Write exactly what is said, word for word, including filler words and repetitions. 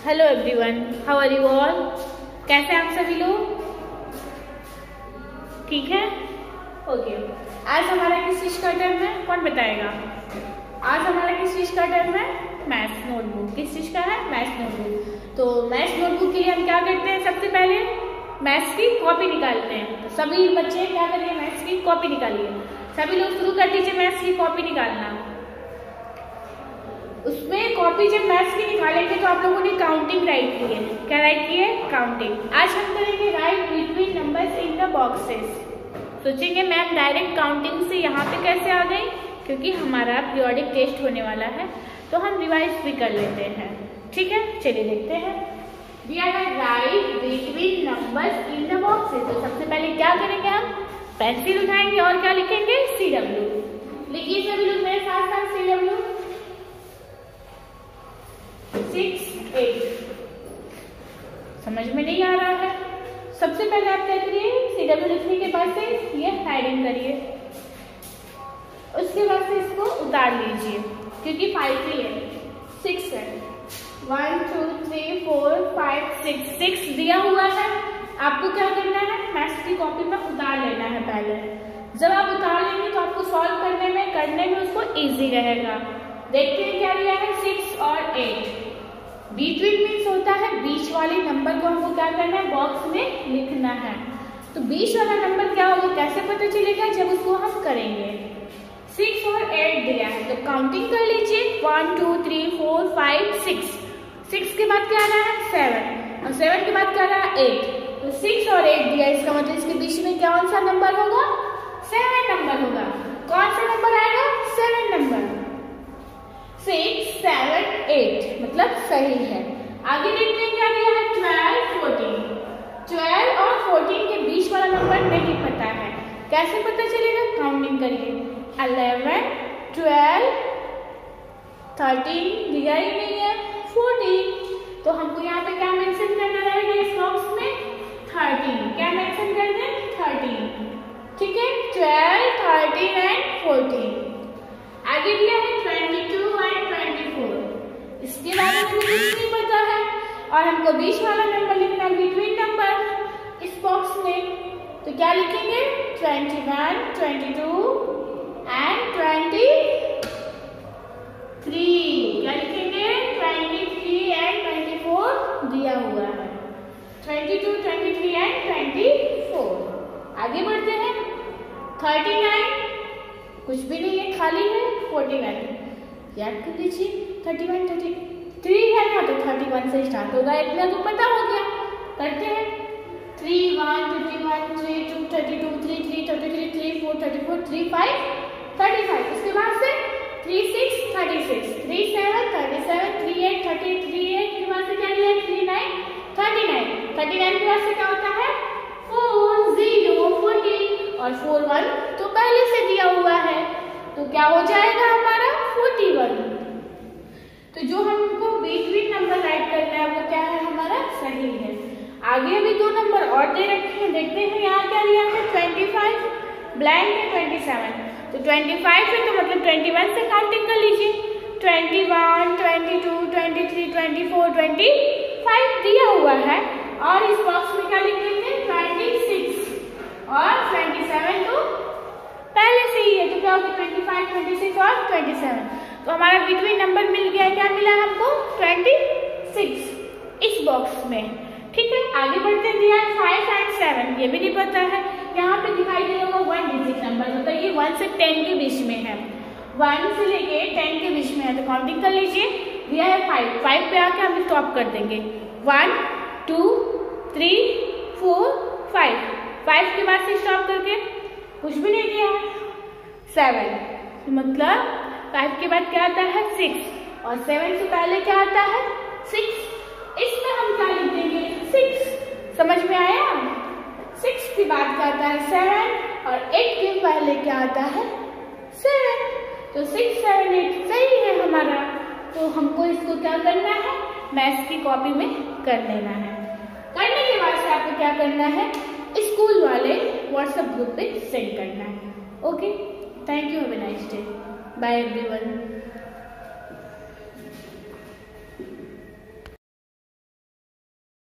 Hello everyone, how are you all. कैसे हैं आप सभी लोग? ठीक है, ओके। आज हमारा किस चीज का टर्म है, कौन बताएगा? आज हमारा किस चीज का टर्म है? Maths notebook. किस चीज का है? Maths notebook. तो मैथ्स नोटबुक के लिए हम क्या करते हैं? सबसे पहले मैथ्स की कॉपी निकालते हैं। तो सभी बच्चे क्या करिए? मैथ्स की कॉपी निकालिए। सभी लोग शुरू कर दीजिए मैथ्स की कॉपी निकालना। उसमें कॉपी जब मैथ्स की निकालेंगे तो आप लोगों ने काउंटिंग राइट की है। क्या राइट की है? काउंटिंग। आज हम करेंगे write between numbers in the boxes. सोचेंगे मैम डायरेक्ट काउंटिंग से यहाँ पे कैसे आ गई, क्योंकि हमारा पीरियोडिक टेस्ट होने वाला है तो हम रिवाइज भी कर लेते हैं। ठीक है, चलिए देखते हैं। We are write between numbers in the boxes. तो सबसे पहले क्या करेंगे? हम पेंसिल उठाएंगे और क्या लिखेंगे? C W. लिखिए सभी लोग मेरे साथ साथ सी डब्ल्यू। Six eight. समझ में नहीं आ रहा है? सबसे पहले आप क्या करिए? सी डब्ल्यू लिखने के बाद से ये हेडिंग करिए, उसके बाद से इसको उतार लीजिए क्योंकि फाइव ही है। सिक्स है, one two three four five six. Six दिया हुआ है, आपको क्या करना है? मैथ्स की कॉपी में उतार लेना है पहले। जब आप उतार लेंगे तो आपको सॉल्व करने में करने में उसको इजी रहेगा। देखते हैं क्या दिया है? सिक्स और एट। बिटवीन मीन्स होता है बीच वाले नंबर को हमको क्या करना है? बॉक्स में लिखना है। तो बीच वाला नंबर क्या होगा, कैसे पता चलेगा? जब उसको हम करेंगे। सिक्स और एट दिया है तो काउंटिंग कर लीजिए। One two three four five six. Six के बाद क्या आ रहा है? सेवन। और सेवन के बाद क्या आ रहा है? एट। तो सिक्स और एट दिया, इसका मतलब इसके बीच में कौन सा नंबर होगा? सेवन नंबर होगा। कौन सा नंबर आएगा? Seven number. Six seven eight मतलब सही है। आगे देखते हैं क्या दिया है? Twelve fourteen. ट्वेल्व और फोर्टीन के बीच वाला नंबर नहीं पता है, कैसे पता चलेगा? काउंटिंग करिए। इलेवन ट्वेल्व थर्टीन दिया ही नहीं है, फोर्टीन। तो हमको यहाँ पे क्या मेंशन करना रहेगा इस बॉक्स में? थर्टीन। क्या मेंशन करना है? थर्टीन। ठीक है, ट्वेल्व थर्टीन एंड फोर्टीन। आगे दिया है twenty two and twenty four. इसके बारे में कुछ नहीं पता है और हमको बीच वाला नंबर लिखना है, बिटवीन नंबर इस बॉक्स में। तो क्या लिखेंगे? Twenty one twenty two and twenty three. क्या लिखेंगे? Twenty three and twenty four दिया हुआ है। Twenty two twenty three and twenty four. आगे बढ़ते हैं। थर्टी नाइन कुछ भी नहीं है, खाली है। फोर्टी वन याद कर लीजिए। थर्टी वन थर्टी थ्री है ना, तो थर्टी वन से स्टार्ट होगा, इतना तो पता हो गया। करते हैं। Three one thirty one three two thirty two three three thirty three three four thirty four three five thirty five. उसके बाद से three six thirty six three seven thirty seven three eight thirty three eight के बाद से क्या लिया? Three nine thirty nine. Thirty nine के बाद से क्या होता है? फोर जीरो फोर्टी और फोर वन तो पहले से दिया हुआ है, तो क्या हो जाएगा हमारा? Forty one. तो जो हमको बिटवीन नंबर राइट करना है वो क्या है? हमारा सही है। आगे भी दो नंबर और दे रखे हैं, देखते हैं यहाँ क्या दिया है? ट्वेंटी फाइव ब्लैंक है ट्वेंटी सेवन। तो ट्वेंटी फाइव है तो मतलब ट्वेंटी वन से काउंटिंग कर लीजिए। Twenty one twenty two twenty three twenty four twenty five दिया हुआ है और इस बॉक्स में क्या लिख देंगे? ट्वेंटी सिक्स और ट्वेंटी सेवन तो पहले से ही है, तो क्या होगा? ट्वेंटी फाइव ट्वेंटी सिक्स और ट्वेंटी सेवन। तो हमारा बिटवीन नंबर मिल गया। क्या मिला हमको? ट्वेंटी सिक्स इस बॉक्स में। ठीक है, आगे बढ़ते हैं। दिया है फाइव एंड सेवन, ये भी नहीं पता है। यहाँ पे दिखाई दे रहा वन डिजिट नंबर, मतलब ये वन से टेन के बीच में है। वन से लेके टेन के बीच में है, तो काउंटिंग कर लीजिए। दिया है फाइव। फाइव पे आके हम स्टॉप कर देंगे। One two three four five. Five के बाद से स्टॉप करके कुछ भी नहीं दिया है। सेवन मतलब फाइव के बाद क्या आता है? सिक्स और सेवन से पहले क्या आता है? सिक्स। इसमें हम क्या लिख देंगे? सिक्स। समझ में आया? सिक्स के बाद क्या आता है? सेवन और एट के पहले क्या आता है? सेवन। तो सिक्स सेवन एट सही है हमारा। तो हमको इसको क्या करना है? मैथ्स की कॉपी में कर लेना है। करने के बाद से आपको क्या करना है? स्कूल वाले व्हाट्सएप ग्रुप पे सेंड करना है। Okay, thank you, have a nice day, bye everyone.